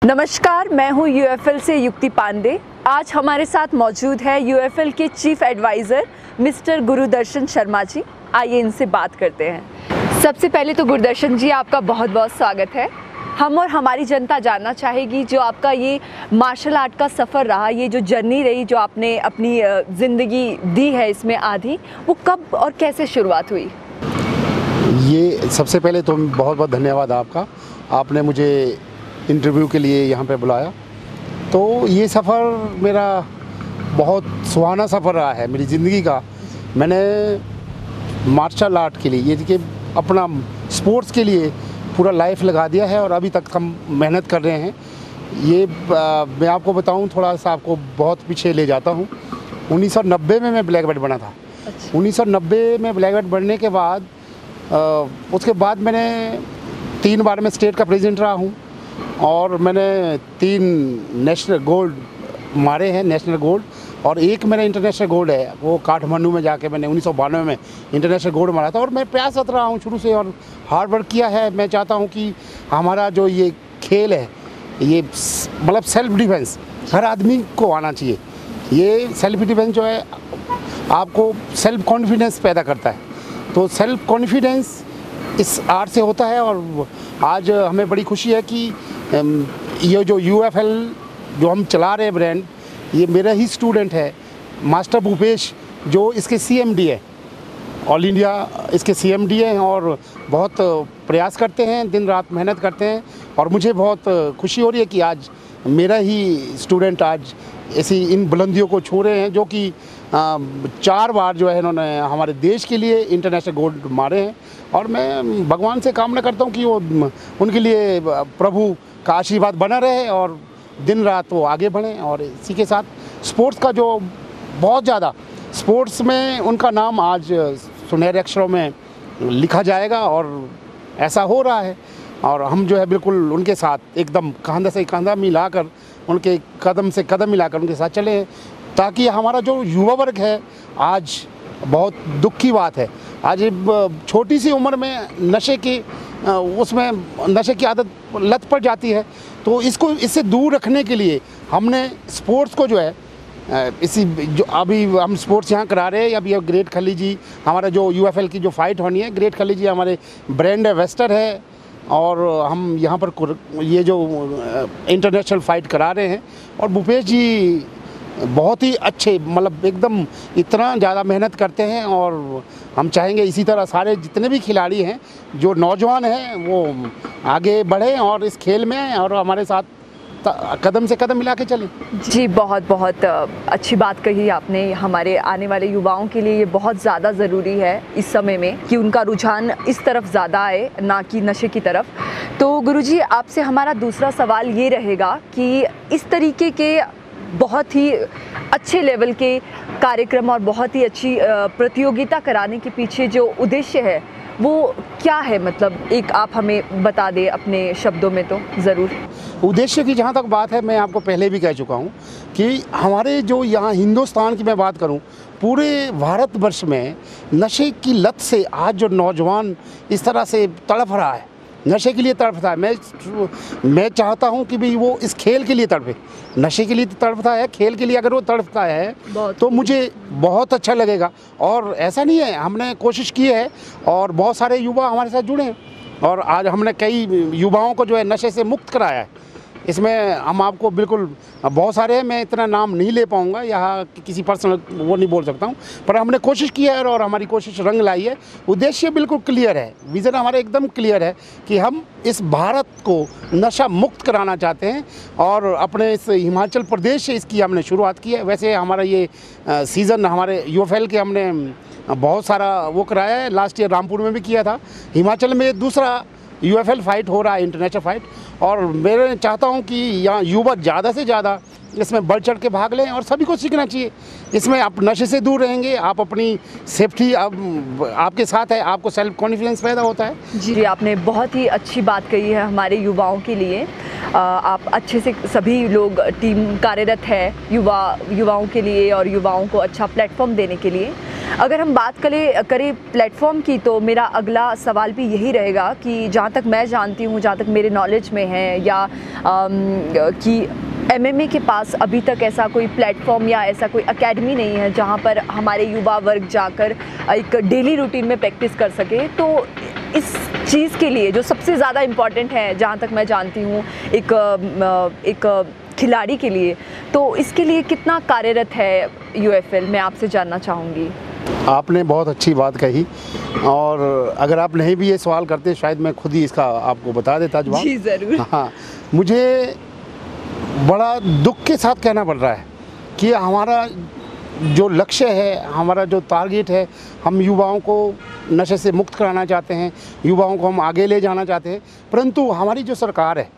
नमस्कार, मैं हूं यूएफएल से युक्ति पांडे। आज हमारे साथ मौजूद है यूएफएल के chief adviser mister Gurudarshan Sharma ji. आइए इनसे बात करते हैं। सबसे पहले तो गुरुदर्शन जी, आपका बहुत बहुत स्वागत है। हम और हमारी जनता जानना चाहेगी जो आपका ये मार्शल आर्ट का सफ़र रहा, ये जो जर्नी रही, जो आपने अपनी ज़िंदगी दी है इसमें आधी, वो कब और कैसे शुरुआत हुई? ये सबसे पहले तो बहुत बहुत धन्यवाद आपका, आपने मुझे इंटरव्यू के लिए यहाँ पे बुलाया। तो ये सफ़र मेरा बहुत सुहाना सफ़र रहा है मेरी ज़िंदगी का। मैंने मार्शल आर्ट के लिए, ये कि अपना स्पोर्ट्स के लिए पूरा लाइफ लगा दिया है और अभी तक हम मेहनत कर रहे हैं। ये मैं आपको बताऊं, थोड़ा सा आपको बहुत पीछे ले जाता हूं। 1990 में मैं ब्लैक बेल्ट बना था। 1990 में ब्लैक बेल्ट बनने के बाद उसके बाद मैंने 3 बार मैं स्टेट का प्रेसिडेंट रहा हूं और मैंने 3 नेशनल गोल्ड मारे हैं, नेशनल गोल्ड, और एक मेरा इंटरनेशनल गोल्ड है, वो काठमांडू में जाके मैंने 1992 में इंटरनेशनल गोल्ड मारा था। और मैं प्रयासरत रहा हूँ शुरू से और हार्ड वर्क किया है। मैं चाहता हूँ कि हमारा जो ये खेल है, ये मतलब सेल्फ डिफेंस हर आदमी को आना चाहिए। ये सेल्फ डिफेंस जो है आपको सेल्फ कॉन्फिडेंस पैदा करता है। तो सेल्फ कॉन्फिडेंस इस आर्ट से होता है। और आज हमें बड़ी खुशी है कि ये जो यूएफएल जो हम चला रहे हैं ब्रांड, ये मेरा ही स्टूडेंट है मास्टर भूपेश, जो इसके सीएमडी है, ऑल इंडिया इसके सीएमडी हैं और बहुत प्रयास करते हैं, दिन रात मेहनत करते हैं। और मुझे बहुत खुशी हो रही है कि आज मेरा ही स्टूडेंट आज ऐसी इन बुलंदियों को छू रहे हैं, जो कि 4 बार जो है इन्होंने हमारे देश के लिए इंटरनेशनल गोल्ड मारे हैं। और मैं भगवान से कामना करता हूँ कि वो उनके लिए प्रभु का आशीर्वाद बना रहे और दिन रात वो आगे बढ़ें। और इसी के साथ स्पोर्ट्स का जो बहुत ज़्यादा स्पोर्ट्स में उनका नाम आज सुनहरे अक्षरों में लिखा जाएगा और ऐसा हो रहा है। और हम जो है बिल्कुल उनके साथ एकदम कंधा से कंधा मिलाकर, उनके कदम से कदम मिलाकर उनके साथ चले, ताकि हमारा जो युवा वर्ग है, आज बहुत दुख की बात है, आज छोटी सी उम्र में नशे की आदत लत पड़ जाती है। तो इससे दूर रखने के लिए हमने स्पोर्ट्स को जो है जो अभी हम स्पोर्ट्स यहाँ करा रहे हैं। अभी ये ग्रेट खली जी, हमारा जो यूएफएल की जो फाइट होनी है, ग्रेट खली जी हमारे ब्रांड एम्बेसडर है और हम यहाँ पर ये जो इंटरनेशनल फाइट करा रहे हैं। और भूपेश जी बहुत ही अच्छे, मतलब एकदम इतना ज़्यादा मेहनत करते हैं। और हम चाहेंगे इसी तरह सारे जितने भी खिलाड़ी हैं, जो नौजवान हैं, वो आगे बढ़ें और इस खेल में और हमारे साथ कदम से कदम मिला के चलें। जी, बहुत बहुत अच्छी बात कही आपने। हमारे आने वाले युवाओं के लिए ये बहुत ज़्यादा ज़रूरी है इस समय में कि उनका रुझान इस तरफ ज़्यादा आए, ना कि नशे की तरफ। तो गुरुजी, आपसे हमारा दूसरा सवाल ये रहेगा कि इस तरीके के बहुत ही अच्छे लेवल के कार्यक्रम और बहुत ही अच्छी प्रतियोगिता कराने के पीछे जो उद्देश्य है वो क्या है? मतलब एक आप हमें बता दें अपने शब्दों में तो ज़रूर। उद्देश्य की जहाँ तक बात है, मैं आपको पहले भी कह चुका हूँ कि हमारे जो यहाँ हिंदुस्तान की मैं बात करूँ, पूरे भारतवर्ष में नशे की लत से आज जो नौजवान इस तरह से तड़प रहा है, नशे के लिए तड़पता है, मैं चाहता हूं कि भाई वो इस खेल के लिए तड़पे। नशे के लिए तड़पता है, खेल के लिए अगर वो तड़पता है तो मुझे बहुत अच्छा लगेगा। और ऐसा नहीं है, हमने कोशिश की है और बहुत सारे युवा हमारे साथ जुड़े हैं और आज हमने कई युवाओं को जो है नशे से मुक्त कराया है। इसमें हम आपको बिल्कुल बहुत सारे हैं, मैं इतना नाम नहीं ले पाऊंगा, यहाँ किसी पर्सनल वो नहीं बोल सकता हूँ, पर हमने कोशिश की है और हमारी कोशिश रंग लाई है। उद्देश्य बिल्कुल क्लियर है, विज़न हमारा एकदम क्लियर है कि हम इस भारत को नशा मुक्त कराना चाहते हैं और अपने इस हिमाचल प्रदेश से इसकी हमने शुरुआत की है। वैसे हमारा ये सीज़न हमारे यूएफएल के हमने बहुत सारा वो कराया है। लास्ट ईयर रामपुर में भी किया था। हिमाचल में दूसरा यूएफएल फाइट हो रहा है, इंटरनेशनल फाइट। और मैं चाहता हूं कि यहाँ युवा ज़्यादा से ज़्यादा इसमें बढ़ चढ़ के भाग लें और सभी को सीखना चाहिए। इसमें आप नशे से दूर रहेंगे, आप अपनी सेफ्टी आपके साथ है, आपको सेल्फ कॉन्फिडेंस पैदा होता है। जी, आपने बहुत ही अच्छी बात कही है हमारे युवाओं के लिए। आप अच्छे से सभी लोग टीम कार्यरत है युवाओं के लिए और युवाओं को अच्छा प्लेटफॉर्म देने के लिए। अगर हम बात करें प्लेटफॉर्म की, तो मेरा अगला सवाल भी यही रहेगा कि जहाँ तक मैं जानती हूँ, जहाँ तक मेरे नॉलेज में है, या कि एमएमए के पास अभी तक ऐसा कोई प्लेटफॉर्म या ऐसा कोई एकेडमी नहीं है जहाँ पर हमारे युवा वर्ग जाकर एक डेली रूटीन में प्रैक्टिस कर सके। तो इस चीज़ के लिए जो सबसे ज़्यादा इम्पॉर्टेंट है, जहाँ तक मैं जानती हूँ, एक खिलाड़ी के लिए, तो इसके लिए कितना कार्यरत है यूएफएल, मैं आपसे जानना चाहूँगी। आपने बहुत अच्छी बात कही, और अगर आप नहीं भी ये सवाल करते शायद मैं खुद ही इसका आपको बता देता जवाब। जी ज़रूर। हाँ, मुझे बड़ा दुख के साथ कहना पड़ रहा है कि हमारा जो लक्ष्य है, हमारा जो टारगेट है, हम युवाओं को नशे से मुक्त कराना चाहते हैं, युवाओं को हम आगे ले जाना चाहते हैं, परंतु हमारी जो सरकार है,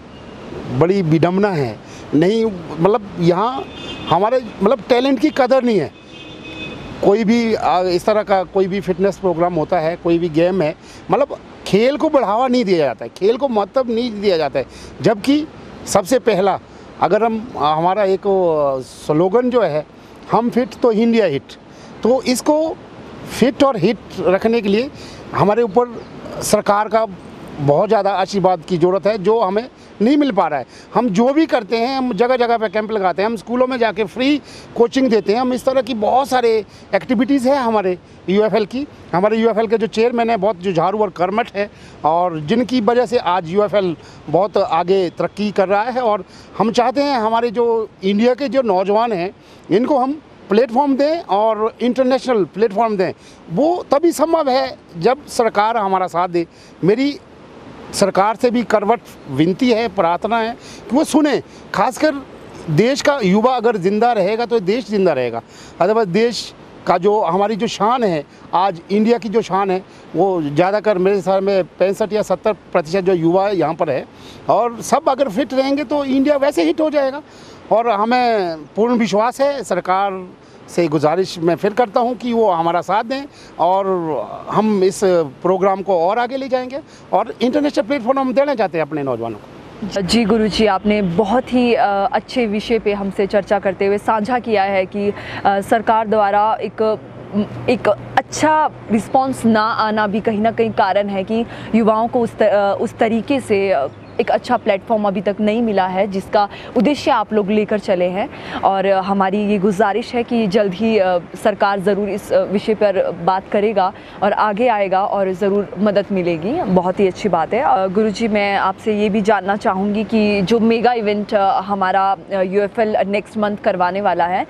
बड़ी विडंबना है, नहीं मतलब यहाँ हमारे मतलब टैलेंट की कदर नहीं है। कोई भी इस तरह का कोई भी फिटनेस प्रोग्राम होता है, कोई भी गेम है, मतलब खेल को बढ़ावा नहीं दिया जाता है, खेल को महत्व नहीं दिया जाता है। जबकि सबसे पहला अगर हमारा एक स्लोगन जो है, हम फिट तो इंडिया हिट, तो इसको फिट और हिट रखने के लिए हमारे ऊपर सरकार का बहुत ज़्यादा आशीर्वाद की ज़रूरत है, जो हमें नहीं मिल पा रहा है। हम जो भी करते हैं, हम जगह जगह पे कैंप लगाते हैं, हम स्कूलों में जाके फ्री कोचिंग देते हैं, हम इस तरह की बहुत सारे एक्टिविटीज़ हैं हमारे यूएफएल की। हमारे यूएफएल के जो चेयरमैन हैं बहुत जुझारू और कर्मठ है, और जिनकी वजह से आज यूएफएल बहुत आगे तरक्की कर रहा है। और हम चाहते हैं हमारे जो इंडिया के जो नौजवान हैं, इनको हम प्लेटफॉर्म दें और इंटरनेशनल प्लेटफॉर्म दें। वो तभी संभव है जब सरकार हमारा साथ दे। मेरी सरकार से भी करवट विनती है, प्रार्थना है कि वो सुने। खासकर देश का युवा अगर ज़िंदा रहेगा तो देश ज़िंदा रहेगा, अदरवाइज देश का जो हमारी जो शान है, आज इंडिया की जो शान है, वो ज़्यादातर मेरे हिसाब में 65 या 70% जो युवा यहाँ पर है, और सब अगर फिट रहेंगे तो इंडिया वैसे हिट हो जाएगा। और हमें पूर्ण विश्वास है, सरकार से गुजारिश मैं फिर करता हूं कि वो हमारा साथ दें, और हम इस प्रोग्राम को और आगे ले जाएंगे, और इंटरनेशनल प्लेटफॉर्म हम देना चाहते हैं अपने नौजवानों को। जी गुरुजी, आपने बहुत ही अच्छे विषय पे हमसे चर्चा करते हुए साझा किया है कि सरकार द्वारा एक अच्छा रिस्पांस ना आना भी कहीं ना कहीं कारण है कि युवाओं को उस तरीके से एक अच्छा प्लेटफॉर्म अभी तक नहीं मिला है जिसका उद्देश्य आप लोग लेकर चले हैं। और हमारी ये गुजारिश है कि जल्द ही सरकार ज़रूर इस विषय पर बात करेगा और आगे आएगा और ज़रूर मदद मिलेगी। बहुत ही अच्छी बात है। गुरुजी, मैं आपसे ये भी जानना चाहूँगी कि जो मेगा इवेंट हमारा यूएफएल नेक्स्ट मंथ करवाने वाला है,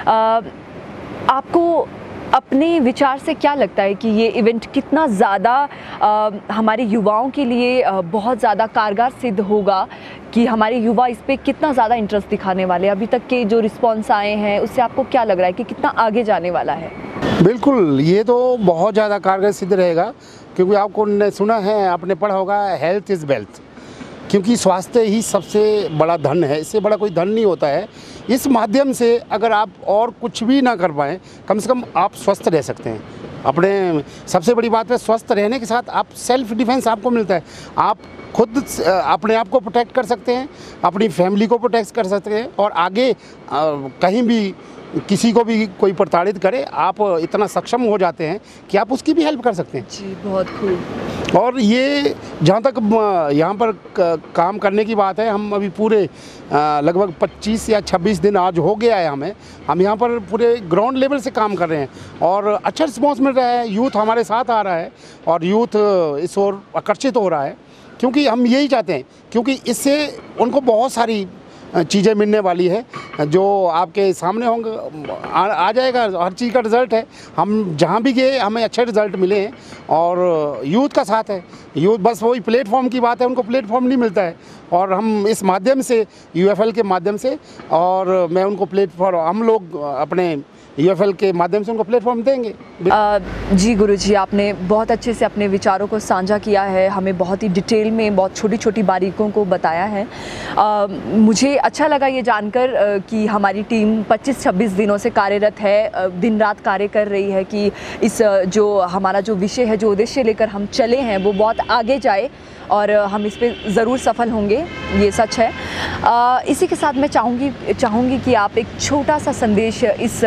आपको अपने विचार से क्या लगता है कि ये इवेंट कितना ज़्यादा हमारे युवाओं के लिए बहुत ज़्यादा कारगर सिद्ध होगा, कि हमारे युवा इस पे कितना ज़्यादा इंटरेस्ट दिखाने वाले हैं? अभी तक के जो रिस्पॉन्स आए हैं उससे आपको क्या लग रहा है कि कितना आगे जाने वाला है? बिल्कुल, ये तो बहुत ज़्यादा कारगर सिद्ध रहेगा, क्योंकि आपको ने सुना है, आपने पढ़ा होगा, हेल्थ इज़ वेल्थ, क्योंकि स्वास्थ्य ही सबसे बड़ा धन है, इससे बड़ा कोई धन नहीं होता है। इस माध्यम से अगर आप और कुछ भी ना कर पाएँ, कम से कम आप स्वस्थ रह सकते हैं। अपने सबसे बड़ी बात है, स्वस्थ रहने के साथ आप सेल्फ डिफेंस आपको मिलता है। आप खुद अपने आप को प्रोटेक्ट कर सकते हैं, अपनी फैमिली को प्रोटेक्ट कर सकते हैं, और आगे कहीं भी किसी को भी कोई प्रताड़ित करे, आप इतना सक्षम हो जाते हैं कि आप उसकी भी हेल्प कर सकते हैं। जी, बहुत खूब। और ये जहाँ तक यहाँ पर काम करने की बात है, हम अभी पूरे लगभग 25 या 26 दिन आज हो गया है हमें, हम यहाँ पर पूरे ग्राउंड लेवल से काम कर रहे हैं, और अच्छा रिस्पॉन्स मिल रहा है। यूथ हमारे साथ आ रहा है, और यूथ इस ओर आकर्षित हो रहा है, क्योंकि हम यही चाहते हैं, क्योंकि इससे उनको बहुत सारी चीज़ें मिलने वाली है जो आपके सामने होंगे, आ जाएगा। हर चीज़ का रिज़ल्ट है, हम जहाँ भी गए हमें अच्छे रिज़ल्ट मिले हैं, और यूथ का साथ है। यूथ बस वही प्लेटफॉर्म की बात है, उनको प्लेटफॉर्म नहीं मिलता है, और हम इस माध्यम से, यूएफएल के माध्यम से, और मैं उनको प्लेटफॉर्म, हम लोग अपने यूएफएल के माध्यम से उनको प्लेटफॉर्म देंगे। जी गुरुजी, आपने बहुत अच्छे से अपने विचारों को साझा किया है, हमें बहुत ही डिटेल में बहुत छोटी छोटी बारीकों को बताया है। मुझे अच्छा लगा ये जानकर कि हमारी टीम 25-26 दिनों से कार्यरत है, दिन रात कार्य कर रही है कि इस जो हमारा जो विषय है, जो उद्देश्य लेकर हम चले हैं, वो बहुत आगे जाए और हम इस पे ज़रूर सफल होंगे, ये सच है। इसी के साथ मैं चाहूँगी कि आप एक छोटा सा संदेश इस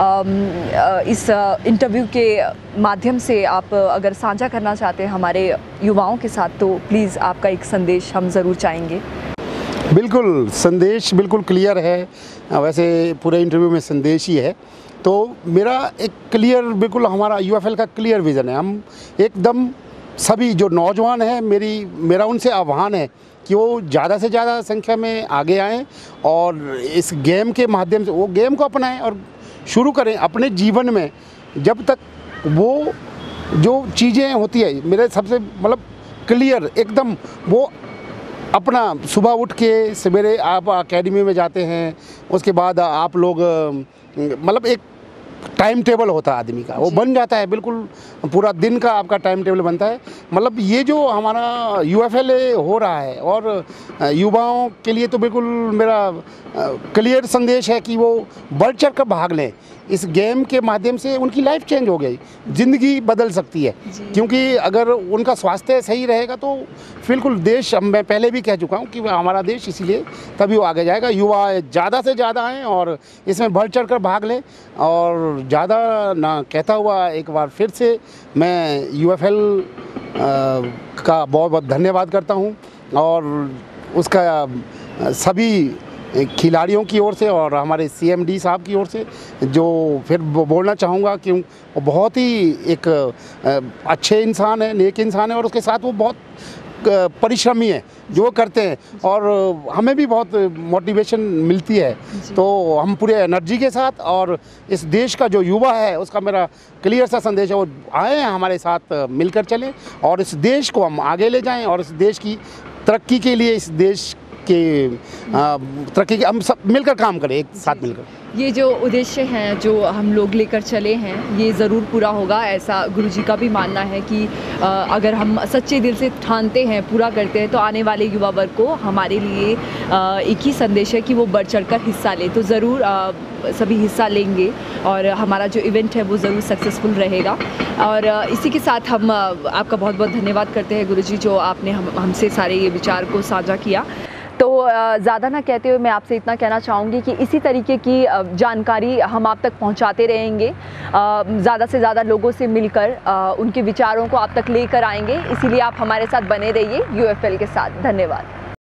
इंटरव्यू के माध्यम से आप अगर साझा करना चाहते हैं हमारे युवाओं के साथ, तो प्लीज़ आपका एक संदेश हम ज़रूर चाहेंगे। बिल्कुल, संदेश बिल्कुल क्लियर है। वैसे पूरे इंटरव्यू में संदेश ही है। तो मेरा एक क्लियर, बिल्कुल हमारा यूएफएल का क्लियर विज़न है। हम एकदम सभी जो नौजवान हैं, मेरा उनसे आह्वान है कि वो ज़्यादा से ज़्यादा संख्या में आगे आएँ और इस गेम के माध्यम से वो गेम को अपनाएं और शुरू करें अपने जीवन में। जब तक वो जो चीज़ें होती है, मेरे सबसे मतलब क्लियर एकदम, वो अपना सुबह उठ के सवेरे आप एकेडमी में जाते हैं, उसके बाद आप लोग मतलब एक टाइम टेबल होता है आदमी का, वो बन जाता है, बिल्कुल पूरा दिन का आपका टाइम टेबल बनता है। मतलब ये जो हमारा यूएफएल हो रहा है और युवाओं के लिए तो बिल्कुल मेरा क्लियर संदेश है कि वो बढ़ चढ़ कर भाग लें। इस गेम के माध्यम से उनकी लाइफ चेंज हो गई, ज़िंदगी बदल सकती है। क्योंकि अगर उनका स्वास्थ्य सही रहेगा तो बिल्कुल देश, मैं पहले भी कह चुका हूँ कि हमारा देश इसीलिए तभी वो आगे जाएगा। युवा ज़्यादा से ज़्यादा आएँ और इसमें बढ़ चढ़ कर भाग लें। और ज़्यादा ना कहता हुआ एक बार फिर से मैं यूएफएल का बहुत बहुत धन्यवाद करता हूँ और उसका सभी खिलाड़ियों की ओर से और हमारे सीएमडी साहब की ओर से जो फिर बोलना चाहूँगा कि वो बहुत ही एक अच्छे इंसान है, नेक इंसान है और उसके साथ वो बहुत परिश्रमी है जो करते हैं और हमें भी बहुत मोटिवेशन मिलती है। तो हम पूरे एनर्जी के साथ और इस देश का जो युवा है उसका मेरा क्लियर सा संदेश है, वो आए हैं हमारे साथ मिलकर चलें और इस देश को हम आगे ले जाएं और इस देश की तरक्की के लिए, इस देश के तरक्की के हम सब मिलकर काम करें, एक साथ मिलकर। ये जो उद्देश्य हैं जो हम लोग लेकर चले हैं ये ज़रूर पूरा होगा, ऐसा गुरुजी का भी मानना है कि अगर हम सच्चे दिल से ठानते हैं, पूरा करते हैं, तो आने वाले युवा वर्ग को हमारे लिए एक ही संदेश है कि वो बढ़ चढ़ कर हिस्सा ले। तो ज़रूर सभी हिस्सा लेंगे और हमारा जो इवेंट है वो ज़रूर सक्सेसफुल रहेगा। और इसी के साथ हम आपका बहुत बहुत धन्यवाद करते हैं गुरुजी, जो आपने हमसे सारे ये विचार को साझा किया। तो ज़्यादा ना कहते हुए मैं आपसे इतना कहना चाहूँगी कि इसी तरीके की जानकारी हम आप तक पहुँचाते रहेंगे, ज़्यादा से ज़्यादा लोगों से मिलकर उनके विचारों को आप तक लेकर आएंगे। इसीलिए आप हमारे साथ बने रहिए यूएफएल के साथ। धन्यवाद।